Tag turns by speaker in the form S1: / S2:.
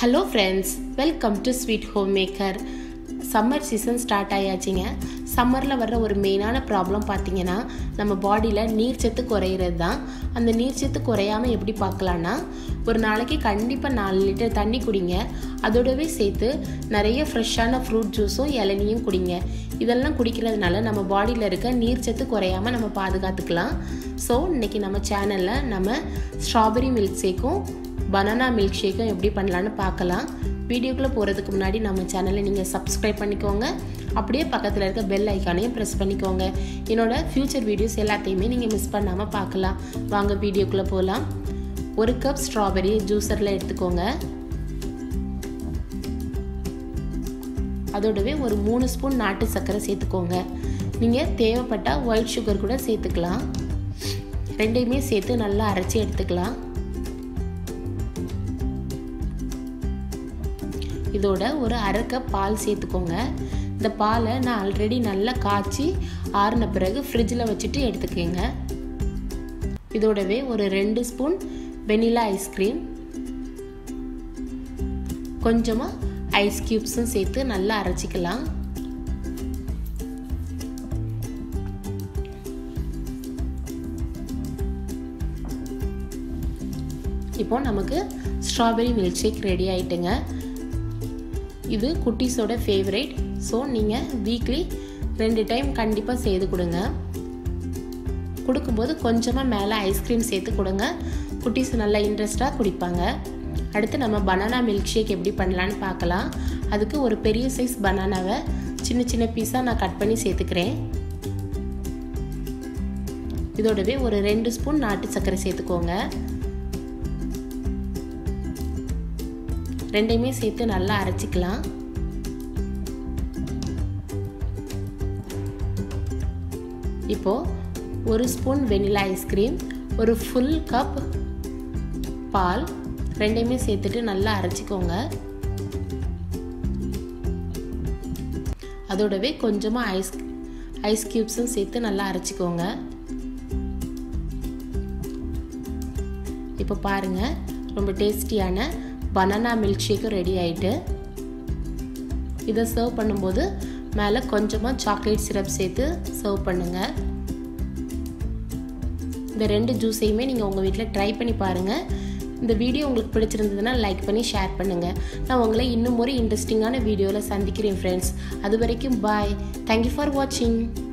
S1: Hello friends, welcome to Sweet Homemaker. Summer season start ஆயாச்சுங்க. சம்மரில் வர்ற ஒரு மெயினான ப்ராப்ளம் பார்த்தீங்கன்னா நம்ம பாடியில் நீர்ச்சத்து குறையிறது தான். அந்த நீர்ச்சத்து குறையாமல் எப்படி பார்க்கலான்னா, ஒரு நாளைக்கு கண்டிப்பாக 4 லிட்டர் தண்ணி குடிங்க. அதோடவே சேர்த்து நிறைய ஃப்ரெஷ்ஷான ஃப்ரூட் ஜூஸும் இளநியும் குடிங்க. இதெல்லாம் குடிக்கிறதுனால நம்ம பாடியில் இருக்க நீர்ச்சத்து குறையாமல் நம்ம பாதுகாத்துக்கலாம். ஸோ இன்றைக்கி நம்ம சேனலில் நம்ம ஸ்ட்ராபெரி மில்க் ஷேக்கும் பனானா மில்க் ஷேக்கும் எப்படி பண்ணலான்னு பார்க்கலாம். வீடியோக்குள்ளே போகிறதுக்கு முன்னாடி நம்ம சேனலை நீங்கள் சப்ஸ்கிரைப் பண்ணிக்கோங்க. அப்படியே பக்கத்தில் இருக்க பெல் ஐக்கானையும் ப்ரெஸ் பண்ணிக்கோங்க. என்னோட ஃப்யூச்சர் வீடியோஸ் எல்லாத்தையுமே நீங்கள் மிஸ் பண்ணாமல் பார்க்கலாம். வாங்க வீடியோக்குள்ளே போகலாம். 1 கப் ஸ்ட்ராபெரி ஜூஸரில் எடுத்துக்கோங்க. அதோடவே ஒரு 3 ஸ்பூன் நாட்டு சர்க்கரை சேர்த்துக்கோங்க. நீங்கள் தேவைப்பட்டால் ஒயிட் சுகர் கூட சேர்த்துக்கலாம். ரெண்டையுமே சேர்த்து நல்லா அரைச்சி எடுத்துக்கலாம். இதோட ஒரு 1/2 கப் பால் சேர்த்துக்கோங்க. இந்த பாலை நான் ஆல்ரெடி நல்லா காய்ச்சி ஆறின பிறகு ஃப்ரிட்ஜில் வச்சுட்டு எடுத்துக்கோங்க. இதோடவே ஒரு 2 ஸ்பூன் வெனிலா ஐஸ்கிரீம், கொஞ்சமாக ஐஸ் கியூப்ஸும் சேர்த்து நல்லா அரைச்சிக்கலாம். இப்போ நமக்கு ஸ்ட்ராபெரி மில்க் ஷேக் ரெடி ஆயிட்டுங்க. இது குட்டீஸோட ஃபேவரேட். ஸோ நீங்கள் வீக்லி 2 டைம் கண்டிப்பாக செய்து கொடுங்க. கொடுக்கும்போது கொஞ்சமாக மேலே ஐஸ்கிரீம் சேர்த்து கொடுங்க. குட்டீஸ் நல்லா இன்ட்ரெஸ்டாக குடிப்பாங்க. அடுத்து நம்ம பனானா மில்க் ஷேக் எப்படி பண்ணலான்னு பார்க்கலாம். அதுக்கு ஒரு பெரிய சைஸ் பனானாவை சின்ன சின்ன பீஸாக நான் கட் பண்ணி சேர்த்துக்கிறேன். இதோடவே ஒரு 2 ஸ்பூன் நாட்டு சர்க்கரை சேர்த்துக்கோங்க. ரெண்டையுமே சேர்த்து நல்லா அரைச்சிக்கலாம். இப்போ 1 ஸ்பூன் வெனிலா ஐஸ்கிரீம், ஒரு ஃபுல் கப் பால், ரெண்டையுமே சேர்த்துட்டு நல்லா அரைச்சிக்கோங்க. அதோடவே கொஞ்சமாக ஐஸ் கியூப்ஸும் சேர்த்து நல்லா அரைச்சிக்கோங்க. இப்போ பாருங்கள், ரொம்ப டேஸ்டியான பனானா மில்க் ஷேக்கும் ரெடி ஆகிட்டு. இதை சர்வ் பண்ணும்போது மேலே கொஞ்சமாக சாக்லேட் சிரப் சேர்த்து சர்வ் பண்ணுங்கள். இந்த 2 ஜூஸையுமே நீங்கள் உங்கள் வீட்டில் ட்ரை பண்ணி பாருங்கள். இந்த வீடியோ உங்களுக்கு பிடிச்சிருந்ததுன்னா லைக் பண்ணி ஷேர் பண்ணுங்கள். நான் உங்களை இன்னும் ஒரு இன்ட்ரெஸ்டிங்கான வீடியோவில் சந்திக்கிறேன் ஃப்ரெண்ட்ஸ். அது வரைக்கும் பாய். தேங்க்யூ ஃபார் வாட்சிங்.